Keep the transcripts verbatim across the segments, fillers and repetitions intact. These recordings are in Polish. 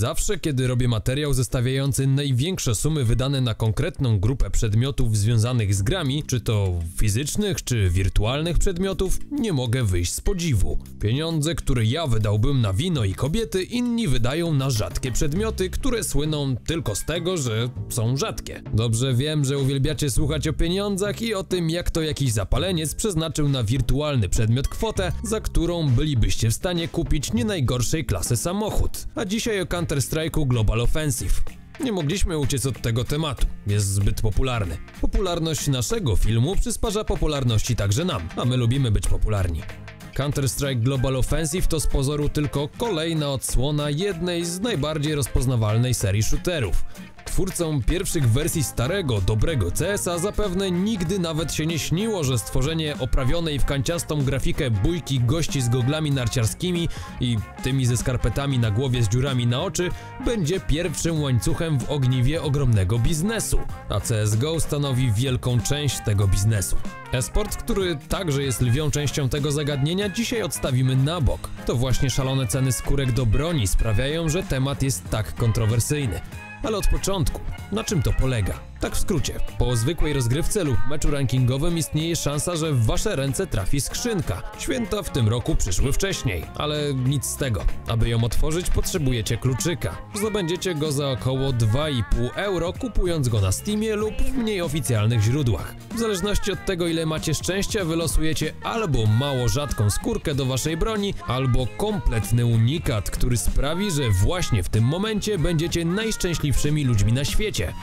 Zawsze, kiedy robię materiał zestawiający największe sumy wydane na konkretną grupę przedmiotów związanych z grami, czy to fizycznych, czy wirtualnych przedmiotów, nie mogę wyjść z podziwu. Pieniądze, które ja wydałbym na wino i kobiety, inni wydają na rzadkie przedmioty, które słyną tylko z tego, że są rzadkie. Dobrze wiem, że uwielbiacie słuchać o pieniądzach i o tym, jak to jakiś zapaleniec przeznaczył na wirtualny przedmiot kwotę, za którą bylibyście w stanie kupić nie najgorszej klasy samochód. A dzisiaj o Counter-Strike'u Global Offensive. Nie mogliśmy uciec od tego tematu, jest zbyt popularny. Popularność naszego filmu przysparza popularności także nam, a my lubimy być popularni. Counter-Strike Global Offensive to z pozoru tylko kolejna odsłona jednej z najbardziej rozpoznawalnej serii shooterów. Twórcom pierwszych wersji starego, dobrego C S a zapewne nigdy nawet się nie śniło, że stworzenie oprawionej w kanciastą grafikę bójki gości z goglami narciarskimi i tymi ze skarpetami na głowie z dziurami na oczy będzie pierwszym łańcuchem w ogniwie ogromnego biznesu, a C S G O stanowi wielką część tego biznesu. E-sport, który także jest lwią częścią tego zagadnienia, dzisiaj odstawimy na bok. To właśnie szalone ceny skórek do broni sprawiają, że temat jest tak kontrowersyjny. Ale od początku, na czym to polega? Tak w skrócie, po zwykłej rozgrywce lub meczu rankingowym istnieje szansa, że w wasze ręce trafi skrzynka. Święta w tym roku przyszły wcześniej, ale nic z tego. Aby ją otworzyć, potrzebujecie kluczyka. Zdobędziecie go za około dwa i pół euro, kupując go na Steamie lub w mniej oficjalnych źródłach. W zależności od tego, ile macie szczęścia, wylosujecie albo mało rzadką skórkę do waszej broni, albo kompletny unikat, który sprawi, że właśnie w tym momencie będziecie najszczęśliwszymi ludźmi na świecie.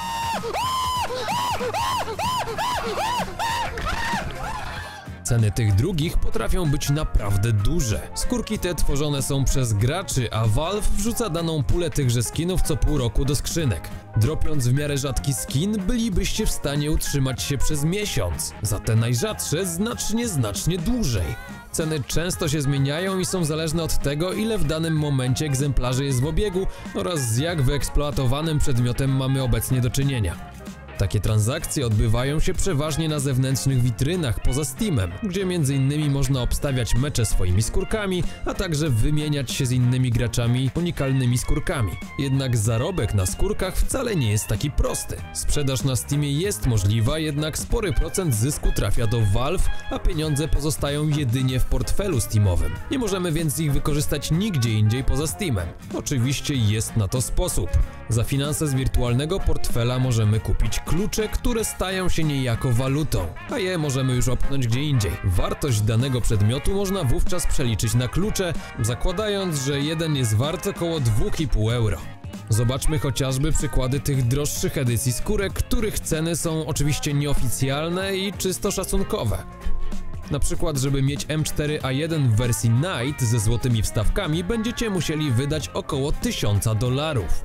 Ceny tych drugich potrafią być naprawdę duże. Skórki te tworzone są przez graczy, a Valve wrzuca daną pulę tychże skinów co pół roku do skrzynek. Dropiąc w miarę rzadki skin, bylibyście w stanie utrzymać się przez miesiąc. Za te najrzadsze znacznie, znacznie dłużej. Ceny często się zmieniają i są zależne od tego, ile w danym momencie egzemplarzy jest w obiegu oraz z jak wyeksploatowanym przedmiotem mamy obecnie do czynienia. Takie transakcje odbywają się przeważnie na zewnętrznych witrynach poza Steamem, gdzie między innymi można obstawiać mecze swoimi skórkami, a także wymieniać się z innymi graczami unikalnymi skórkami. Jednak zarobek na skórkach wcale nie jest taki prosty. Sprzedaż na Steamie jest możliwa, jednak spory procent zysku trafia do Valve, a pieniądze pozostają jedynie w portfelu Steamowym. Nie możemy więc ich wykorzystać nigdzie indziej poza Steamem. Oczywiście jest na to sposób. Za finanse z wirtualnego portfela możemy kupić klucze, które stają się niejako walutą, a je możemy już opchnąć gdzie indziej. Wartość danego przedmiotu można wówczas przeliczyć na klucze, zakładając, że jeden jest wart około dwa i pół euro. Zobaczmy chociażby przykłady tych droższych edycji skórek, których ceny są oczywiście nieoficjalne i czysto szacunkowe. Na przykład, żeby mieć M cztery A jeden w wersji Night ze złotymi wstawkami, będziecie musieli wydać około tysiąca dolarów.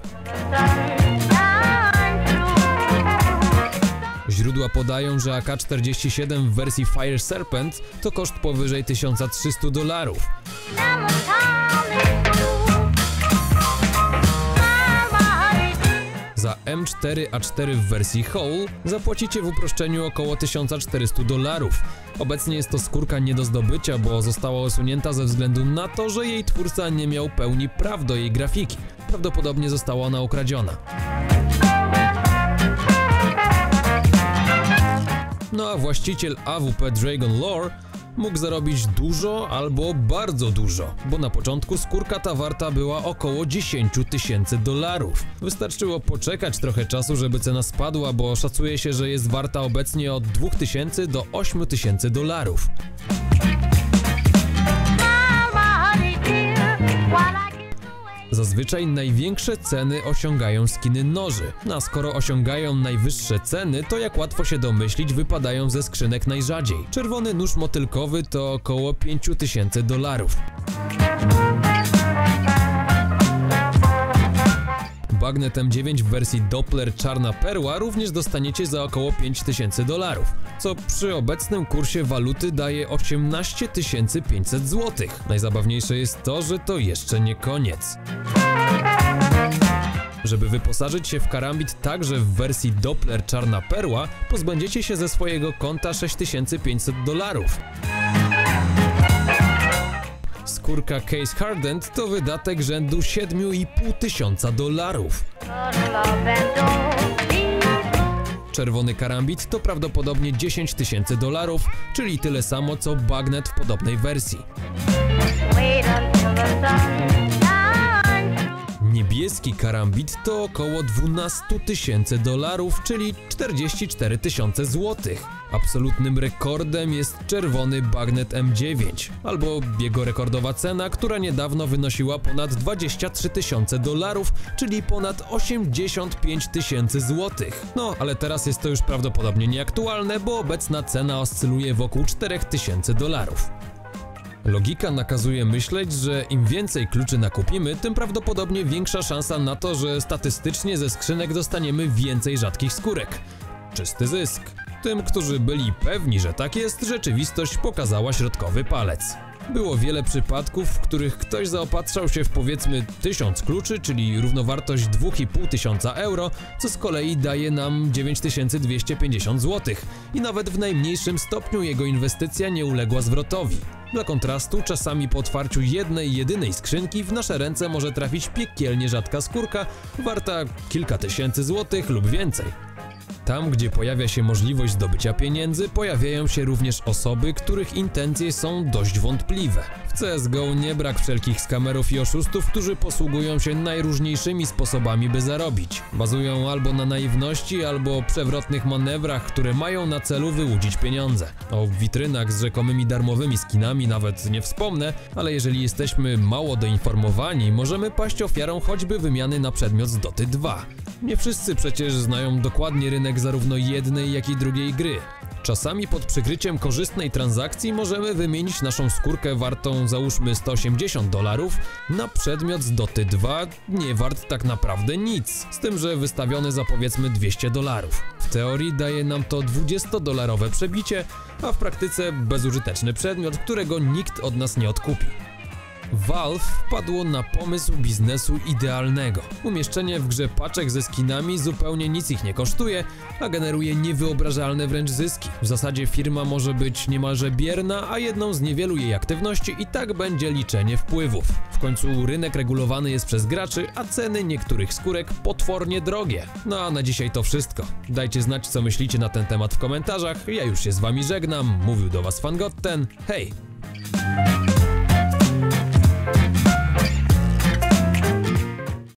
Źródła podają, że A K czterdzieści siedem w wersji Fire Serpent to koszt powyżej tysiąca trzystu dolarów. Za M cztery A cztery w wersji Whole zapłacicie w uproszczeniu około tysiąca czterystu dolarów. Obecnie jest to skórka nie do zdobycia, bo została usunięta ze względu na to, że jej twórca nie miał pełni praw do jej grafiki. Prawdopodobnie została ona ukradziona. No a właściciel A W P Dragon Lore mógł zarobić dużo albo bardzo dużo, bo na początku skórka ta warta była około dziesięć tysięcy dolarów. Wystarczyło poczekać trochę czasu, żeby cena spadła, bo szacuje się, że jest warta obecnie od dwóch tysięcy do ośmiu tysięcy dolarów. Zazwyczaj największe ceny osiągają skiny noży, a skoro osiągają najwyższe ceny, to jak łatwo się domyślić, wypadają ze skrzynek najrzadziej. Czerwony nóż motylkowy to około pięć tysięcy dolarów. Bagnet M dziewięć w wersji Doppler Czarna Perła również dostaniecie za około pięć tysięcy dolarów, co przy obecnym kursie waluty daje osiemnaście tysięcy pięćset złotych. Najzabawniejsze jest to, że to jeszcze nie koniec. Żeby wyposażyć się w karambit także w wersji Doppler Czarna Perła, pozbędziecie się ze swojego konta sześć tysięcy pięćset dolarów. Skórka Case Hardened to wydatek rzędu siedem i pół tysiąca dolarów. Czerwony karambit to prawdopodobnie dziesięć tysięcy dolarów, czyli tyle samo co bagnet w podobnej wersji. Niebieski karambit to około dwanaście tysięcy dolarów, czyli czterdzieści cztery tysiące złotych. Absolutnym rekordem jest czerwony bagnet M dziewięć, albo jego rekordowa cena, która niedawno wynosiła ponad dwadzieścia trzy tysiące dolarów, czyli ponad osiemdziesiąt pięć tysięcy złotych. No, ale teraz jest to już prawdopodobnie nieaktualne, bo obecna cena oscyluje wokół czterech tysięcy dolarów. Logika nakazuje myśleć, że im więcej kluczy nakupimy, tym prawdopodobnie większa szansa na to, że statystycznie ze skrzynek dostaniemy więcej rzadkich skórek. Czysty zysk. Tym, którzy byli pewni, że tak jest, rzeczywistość pokazała środkowy palec. Było wiele przypadków, w których ktoś zaopatrzał się w powiedzmy tysiąc kluczy, czyli równowartość dwa i pół tysiąca euro, co z kolei daje nam dziewięć tysięcy dwieście pięćdziesiąt złotych i nawet w najmniejszym stopniu jego inwestycja nie uległa zwrotowi. Dla kontrastu, czasami po otwarciu jednej, jedynej skrzynki w nasze ręce może trafić piekielnie rzadka skórka, warta kilka tysięcy złotych lub więcej. Tam, gdzie pojawia się możliwość zdobycia pieniędzy, pojawiają się również osoby, których intencje są dość wątpliwe. W C S G O nie brak wszelkich skamerów i oszustów, którzy posługują się najróżniejszymi sposobami, by zarobić. Bazują albo na naiwności, albo przewrotnych manewrach, które mają na celu wyłudzić pieniądze. O witrynach z rzekomymi darmowymi skinami nawet nie wspomnę, ale jeżeli jesteśmy mało doinformowani, możemy paść ofiarą choćby wymiany na przedmiot z Doty dwa. Nie wszyscy przecież znają dokładnie rynek zarówno jednej, jak i drugiej gry. Czasami pod przykryciem korzystnej transakcji możemy wymienić naszą skórkę wartą załóżmy sto osiemdziesiąt dolarów na przedmiot z Doty dwa, nie wart tak naprawdę nic, z tym, że wystawiony za powiedzmy dwieście dolarów. W teorii daje nam to dwudziestodolarowe przebicie, a w praktyce bezużyteczny przedmiot, którego nikt od nas nie odkupi. Valve wpadło na pomysł biznesu idealnego. Umieszczenie w grze paczek ze skinami zupełnie nic ich nie kosztuje, a generuje niewyobrażalne wręcz zyski. W zasadzie firma może być niemalże bierna, a jedną z niewielu jej aktywności i tak będzie liczenie wpływów. W końcu rynek regulowany jest przez graczy, a ceny niektórych skórek potwornie drogie. No a na dzisiaj to wszystko. Dajcie znać, co myślicie na ten temat w komentarzach. Ja już się z wami żegnam. Mówił do was Fangotten. Hej!